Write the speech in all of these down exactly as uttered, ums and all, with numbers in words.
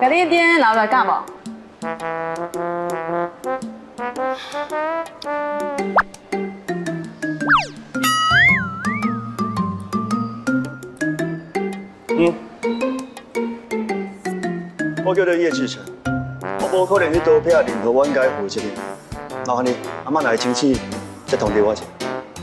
甲你点留来干无？ 嗯，我叫做叶志成，我无可能去多配合任何我应该负责的。麻烦你，阿妈来亲戚再通知我一下。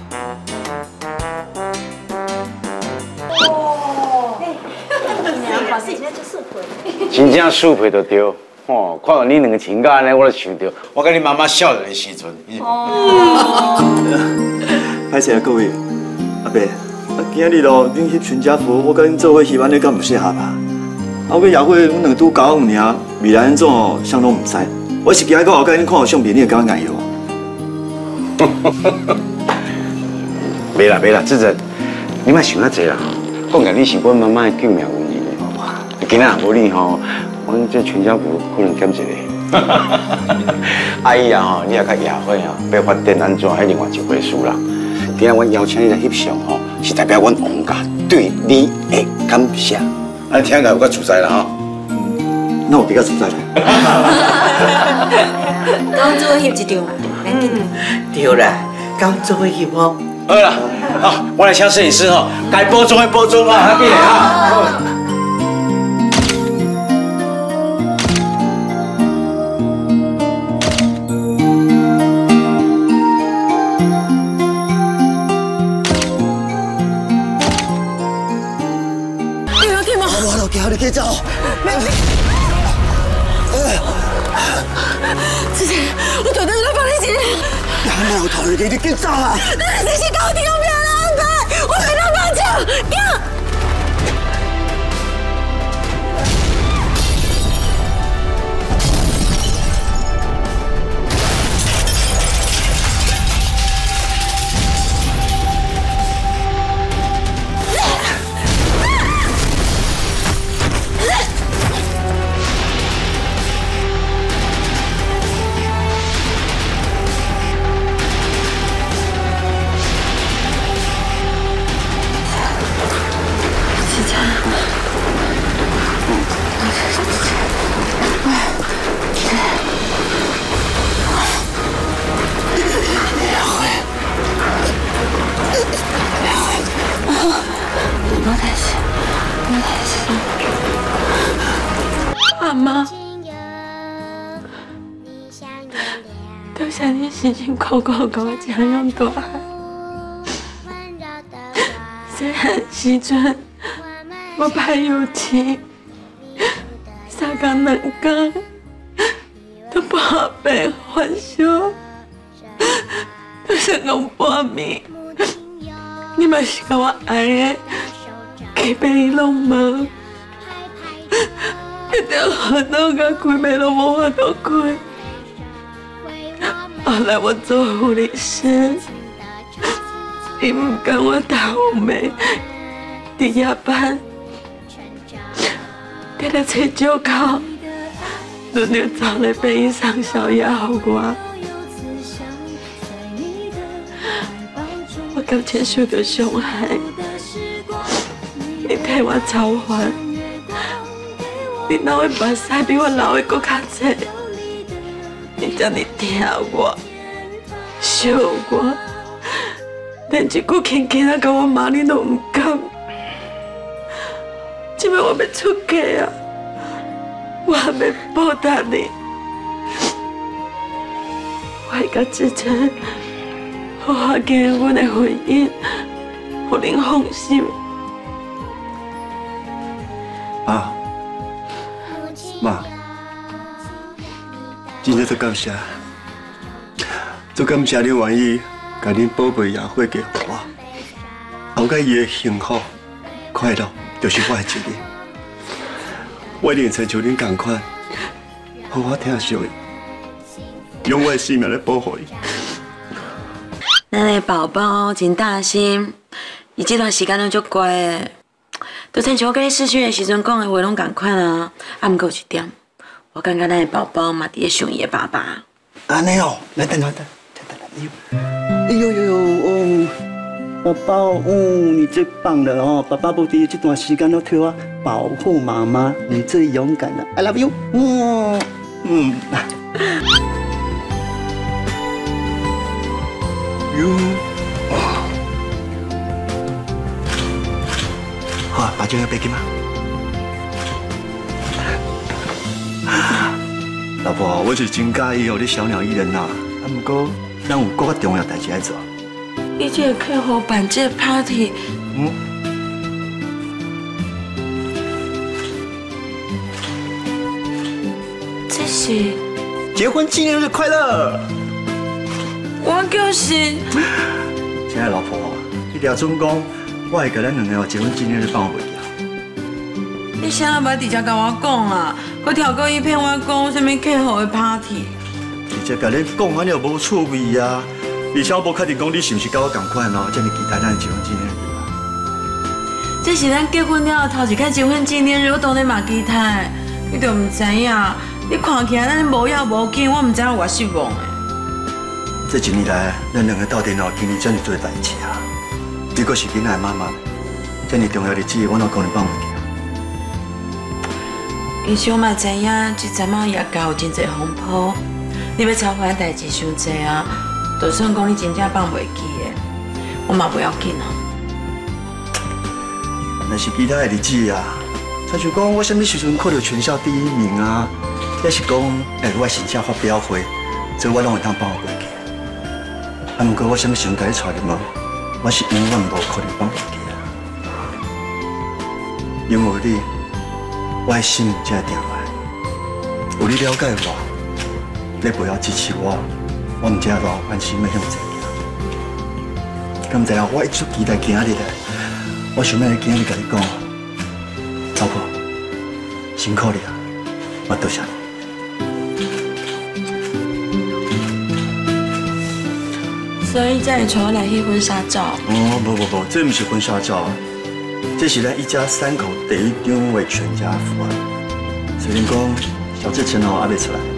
哦，娘，考试现在就素培。 真正素配就对。哦，看到你两个亲家安尼，我就想到我跟你妈妈少年的时阵。 哦。歹势啊，各位，阿伯，啊，今日咯，恁翕全家福，我甲恁做伙翕，安尼敢唔适合吧？啊，我夜会阮两拄交往尔，未来安怎啥拢唔知。我是惊到后盖恁看到相片，你会感觉硬哟。 袂啦袂啦，志珍，你莫想遐济啦。讲起你是阮妈妈的救命恩人。今仔无你吼，阮这全家福可能减一个。阿姨啊吼，你也较野火啊，要发展安怎，还另外一回事啦。今仔阮邀请你来翕相吼，是代表阮王家对你的感谢。安听起来有较自在啦吼。 那我比较自在啦。 跟我做伙翕一张嘛，赶紧。 对啦，跟我做伙翕哦。 好啦，好，我来请摄影师吼，该播种的播种啊，那边啊。 你可以走。 之前我绝对会帮你治。 你还没有头，你可以走啊！ 那你是搞定我别人安排，我没那么强，呀！妈妈，多谢你辛辛苦苦给我这样大汉。细汉时阵，我歹有钱，三工两工都半白返烧，都是讲半暝。你嘛是甲我爱的，基本拢无。一条河道甲开门都无法度开。后来我做护理师，伊唔甘我打红梅，伫夜班，伫咧找借口，轮流找来便宜送宵夜互我。我感情受到伤害，你替我操烦。你老的目屎比我老的搁较多，你这样疼我、惜我，连一句轻轻啊甲我骂你都唔敢。这摆我要出家啊，我还要报答你。我会甲之前好好经营阮的婚姻，互恁放心。 啊。妈，真正足感谢，足感谢你愿意甲恁宝贝爷伙嫁互我，后盖伊的幸福、快乐，就是我的责任。我一定亲像恁同款，好好疼惜伊，用我的性命来保护伊。 咱的宝宝真大心，伊这段时间拢足乖的。就亲像我跟你试训的时阵讲的话拢同款啊，啊，毋过有一点，我感觉咱的宝宝嘛伫咧想伊的爸爸。 安尼哦，来等等等等等，哎呦，哎呦呦呦哦， 宝宝，嗯，你最棒了哦！爸爸不敌这段时间都替我保护妈妈，你最勇敢了 ，I love you， 嗯嗯。You， 好啊，把这个背给妈。老婆，我是真介意哦，你小鸟依人呐。啊，不过咱有更加重要代志要做。 你这个客户办这 party， 嗯。 这是结婚纪念日快乐！ 我就是。 亲爱的老婆，你条准讲，我会给咱两个结婚纪念日放袂掉。 你啥物直接甲我讲啊？佮跳过一片我讲什么客户的 party？ 直接甲你讲，安尼又无趣味啊！而且我无确定讲你是毋是甲我同款哦，遮尔期待咱的结婚纪念日啊。 这是咱结婚了头一届结婚纪念日，我当然嘛期待。你都唔知影，你看起来咱无要无紧，我唔知影我失望的。 这一年来，咱两个斗阵哦，经历遮尔多代志啊。你阁是囡仔的妈妈，遮尔重要日子，我哪可能放袂记？ 其实我嘛知影，这阵仔夜间有真侪风波，你要操烦代志伤侪啊。就算讲你真正放袂记的，我嘛不要紧啊。 那是其他的日子啊，像是讲我什么时阵考到全校第一名啊，也是讲哎我成绩发表会，这我拢会当放袂记。啊，不过我什么时阵甲你带入门，我是永远无可能放袂记啊。因为你。我的心才会定来，有你了解我，你背后支持我，我唔知偌安心要向前行。敢知影我一直期待今日的，我想要今日甲你讲，老婆，辛苦你啊，我多谢你。所以才会带我来翕婚纱照。 哦，不不不，这不是婚纱照。这是咱一家三口第一张的全家福啊！虽然讲小志成哦还没出来，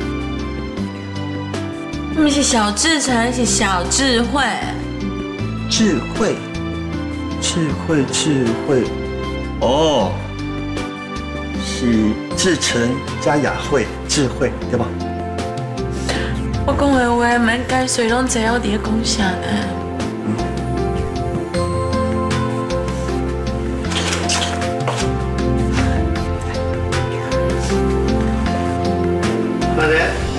不是小志成，是小智慧。 智慧，智慧，智慧，哦，是志成加雅慧，智慧对吧？ 我讲的话，免解水拢知我伫咧讲啥呢？ 快点。